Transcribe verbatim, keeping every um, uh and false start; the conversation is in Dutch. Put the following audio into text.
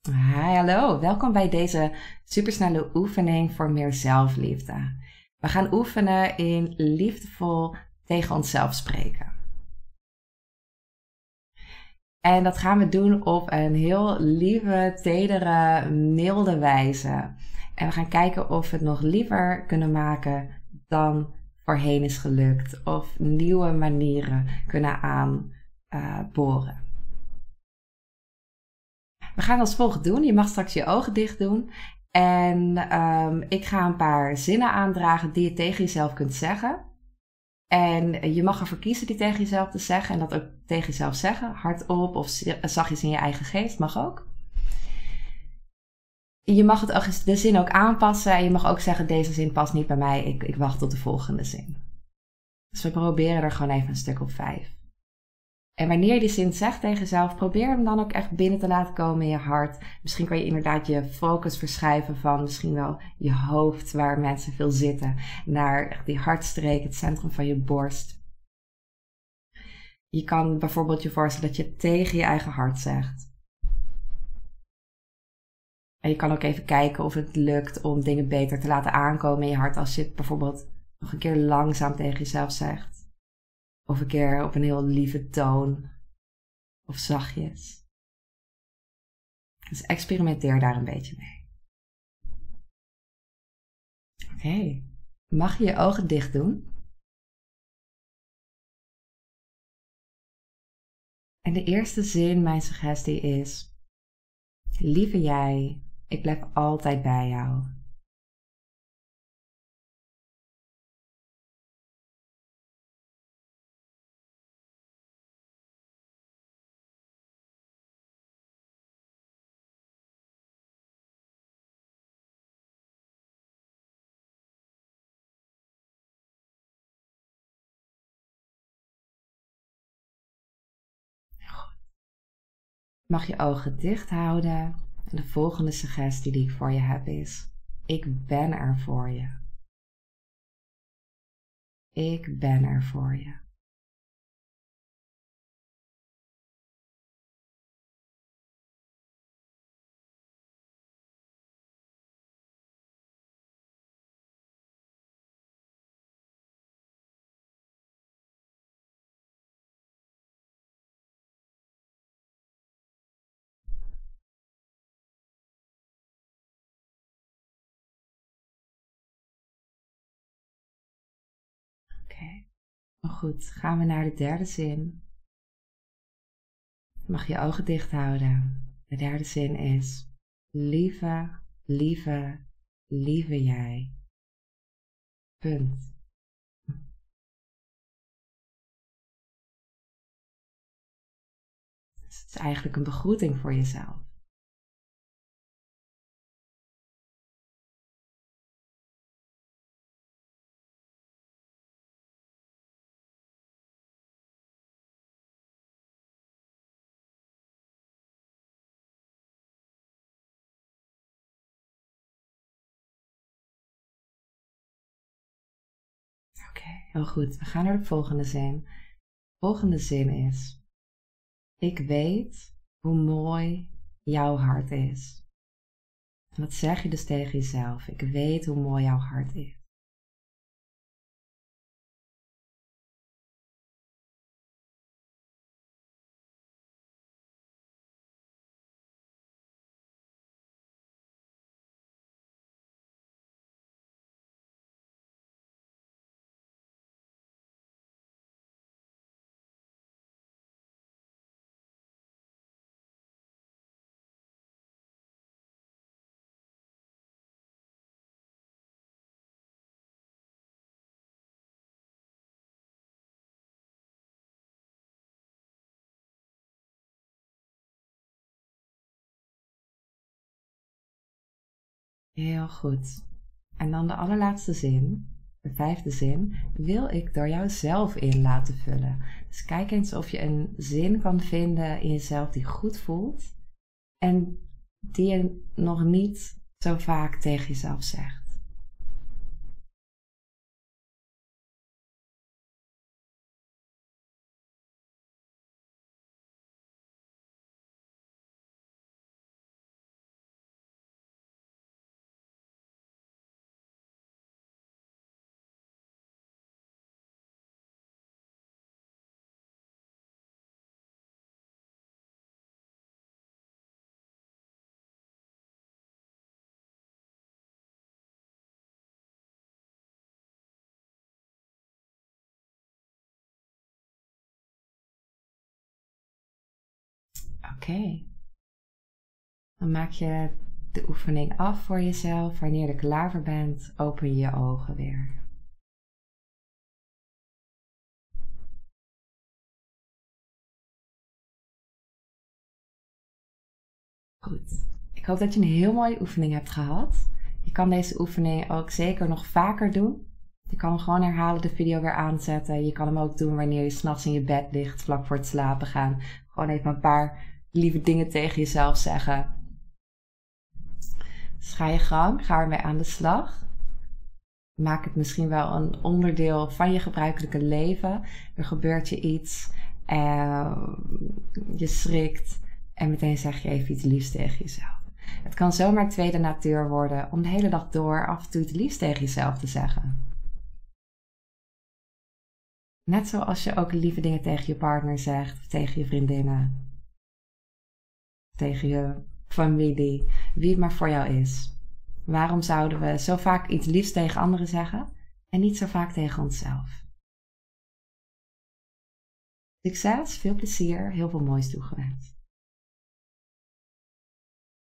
Hi, hallo. Welkom bij deze supersnelle oefening voor meer zelfliefde. We gaan oefenen in liefdevol tegen onszelf spreken. En dat gaan we doen op een heel lieve, tedere, milde wijze. En we gaan kijken of we het nog liever kunnen maken dan voorheen is gelukt. Of nieuwe manieren kunnen aanboren. We gaan als volgt doen. Je mag straks je ogen dicht doen. En um, ik ga een paar zinnen aandragen die je tegen jezelf kunt zeggen. En je mag ervoor kiezen die tegen jezelf te zeggen. En dat ook tegen jezelf zeggen. Hardop of zachtjes in je eigen geest. Mag ook. Je mag het ook, de zin ook aanpassen. En je mag ook zeggen, deze zin past niet bij mij. Ik, ik wacht tot de volgende zin. Dus we proberen er gewoon even een stuk op vijf. En wanneer je die zin zegt tegen jezelf, probeer hem dan ook echt binnen te laten komen in je hart. Misschien kan je inderdaad je focus verschuiven van misschien wel je hoofd, waar mensen veel zitten, naar echt die hartstreek, het centrum van je borst. Je kan bijvoorbeeld je voorstellen dat je het tegen je eigen hart zegt. En je kan ook even kijken of het lukt om dingen beter te laten aankomen in je hart als je het bijvoorbeeld nog een keer langzaam tegen jezelf zegt. Of een keer op een heel lieve toon. Of zachtjes. Dus experimenteer daar een beetje mee. Oké. Okay. Mag je je ogen dicht doen? En de eerste zin, mijn suggestie is: lieve jij, ik blijf altijd bij jou. Mag je ogen dicht houden. En de volgende suggestie die ik voor je heb is: ik ben er voor je. Ik ben er voor je. Oké, okay. Goed, gaan we naar de derde zin. Mag je ogen dicht houden. De derde zin is: lieve, lieve, lieve jij. Punt. Dus het is eigenlijk een begroeting voor jezelf. Oké, okay, heel goed. We gaan naar de volgende zin. De volgende zin is: ik weet hoe mooi jouw hart is. En dat zeg je dus tegen jezelf. Ik weet hoe mooi jouw hart is. Heel goed. En dan de allerlaatste zin, de vijfde zin, wil ik door jou zelf in laten vullen. Dus kijk eens of je een zin kan vinden in jezelf die goed voelt en die je nog niet zo vaak tegen jezelf zegt. Okay. Dan maak je de oefening af voor jezelf. Wanneer je er klaar voor bent, open je je ogen weer. Goed. Ik hoop dat je een heel mooie oefening hebt gehad. Je kan deze oefening ook zeker nog vaker doen. Je kan hem gewoon herhalen, de video weer aanzetten. Je kan hem ook doen wanneer je 's nachts in je bed ligt, vlak voor het slapen gaan. Gewoon even een paar lieve dingen tegen jezelf zeggen. Dus ga je gang, ga ermee aan de slag. Maak het misschien wel een onderdeel van je gebruikelijke leven. Er gebeurt je iets, uh, je schrikt en meteen zeg je even iets liefs tegen jezelf. Het kan zomaar tweede natuur worden om de hele dag door af en toe iets liefs tegen jezelf te zeggen. Net zoals je ook lieve dingen tegen je partner zegt, of tegen je vriendinnen, tegen je familie, wie het maar voor jou is. Waarom zouden we zo vaak iets liefs tegen anderen zeggen en niet zo vaak tegen onszelf? Succes, veel plezier, heel veel moois toegewenst.